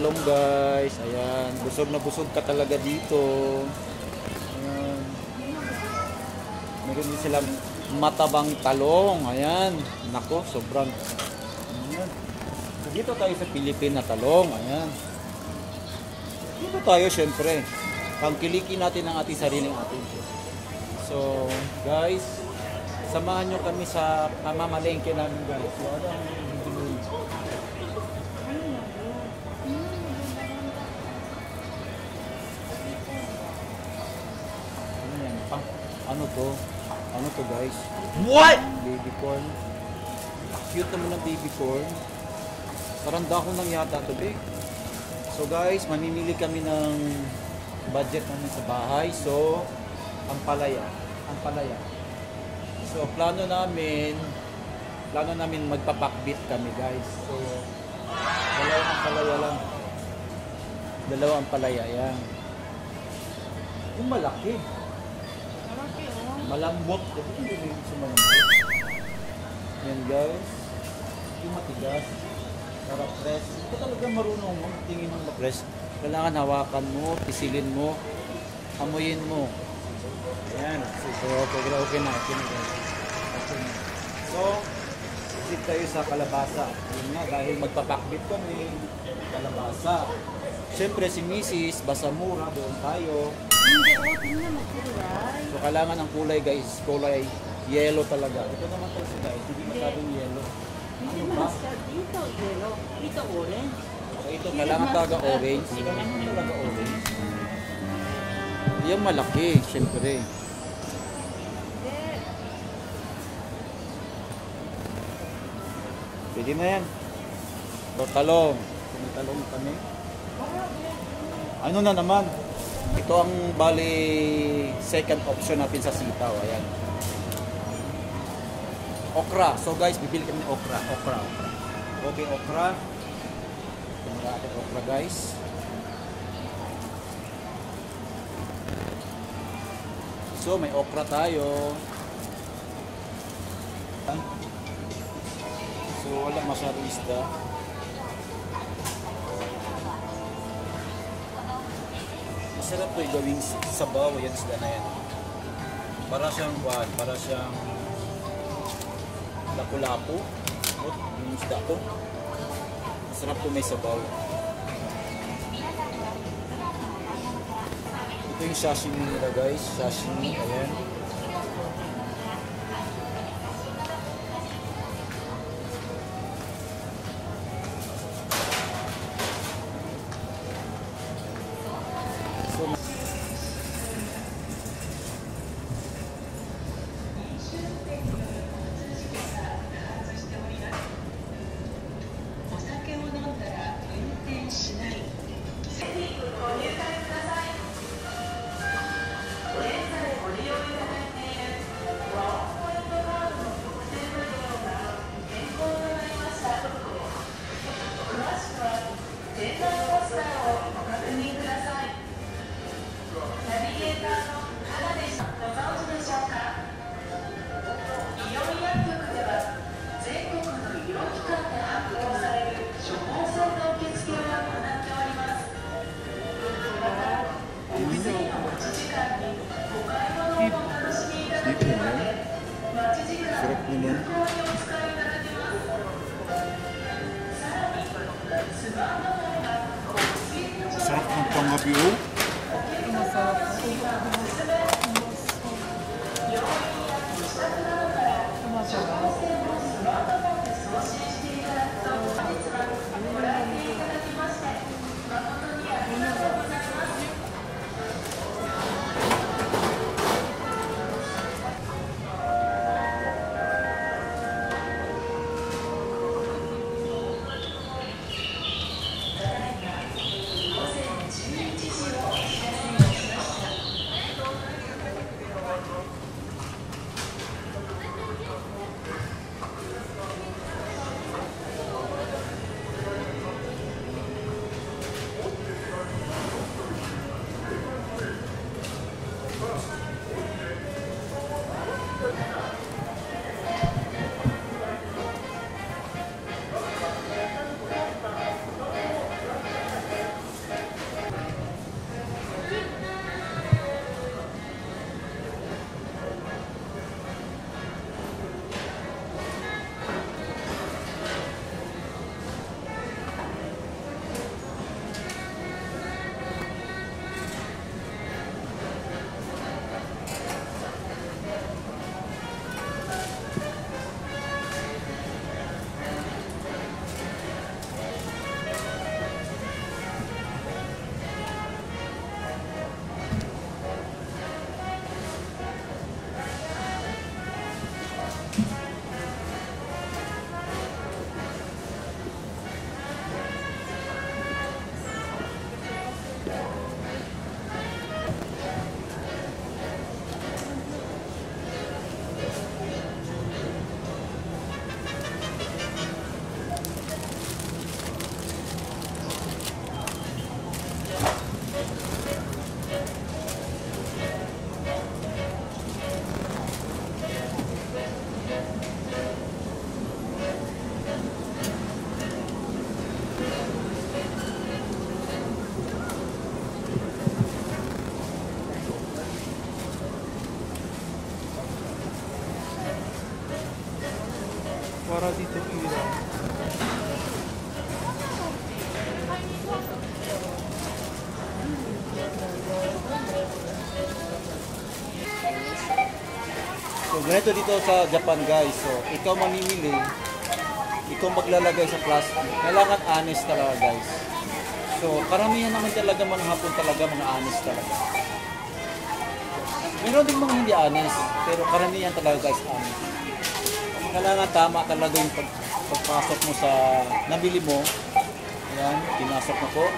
talong guys. Ayan, busog na busog ka talaga dito. Ayan. Meron din silang matabang talong. Ayan, nako, sobrang. Ayan. Dito tayo sa Pilipina talong. Ayan. Dito tayo syempre. Pangkilikin natin ang ating sariling atin. So, guys, samahan nyo kami sa pamamalengke namin guys. So, ano ang bibili? Ano yan? Ano to? Ano to guys? What? Baby corn. Cute naman ng baby corn. Parang dahon lang yata to, be. So guys, mamimili kami ng budget namin sa bahay. So, ang palaya. So, plano namin magpapakbit kami, guys. So, dalawang palaya lang. Dalawang palaya, yan. Yung malaki. Malambot. Hindi rin sa malambot. Yan, guys. Yung matigas. Para press. Ito talaga marunong mo. Tingin mo ma-press. Kailangan hawakan mo, pisilin mo, amuyin mo. Ayan. So, okay na. So, isip tayo sa kalabasa. Yun nga, dahil magpapakbit kami, kalabasa. Siyempre, si Mrs. Basamura, doon tayo. So, kailangan ng kulay, guys. Kulay yellow talaga. Ito naman talaga, guys. Hindi masyadong yellow. Ano ba? Dito yellow. Dito orange. Ito, kailangan talaga orange. Kailangan talaga orange. Yung malaki, syempre. Pwede na yan. So, talong. May talong kami. Ano na naman? Ito ang bali second option natin sa sitaw. Ayan. Okra. So guys, bibili kami ng okra. Okay, okra. Tingnan natin okra guys. So may okra tayo. So wala masyadong isda. Masarap to gawing sabaw. Yan isda na yan. Para siyang lapu-lapu. Yung isda ko. Masarap to may sabaw. Ito yung sashimi nila guys. Sashimi. Ayan. Sarap naman. Sarap ng pangabi oh. para dito ilaw. So ganito dito sa Japan guys. So ikaw mamimili, ikaw maglalagay sa plastic. Kailangan honest talaga guys. So karamihan naman talaga mga Hapon talaga mga honest talaga. Meron din mga hindi honest, pero karamihan talaga guys honest. Kailangan tama talaga yung pagpasok mo sa nabili mo. Ayan, pinasok na po.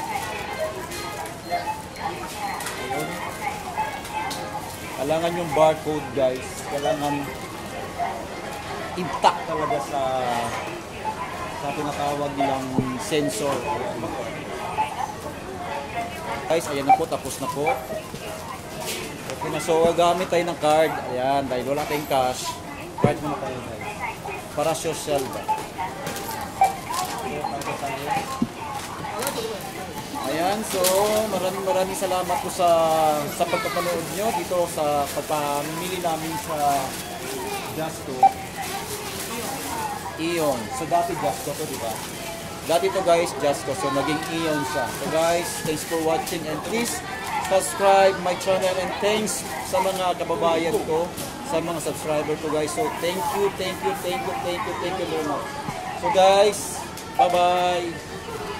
Ayun. Kailangan yung barcode guys. Kailangan intact talaga sa tinatawag nilang sensor. Ayan. Guys, ayan na po. Tapos na po. Okay na. So, gamit tayo ng card. Ayan, dahil wala tayong cash. Card muna tayo guys. Para social ba? Ayan, so maraming salamat po sa pagpapanood nyo dito sa pagpamili namin sa Justo. Ion. So dati Justo to, di ba? Dati to guys, Justo. So naging Ion siya. So guys, thanks for watching and please subscribe my channel and thanks sa mga kababayan ko, sa mga subscriber ko guys. So thank you very much. So guys, bye-bye.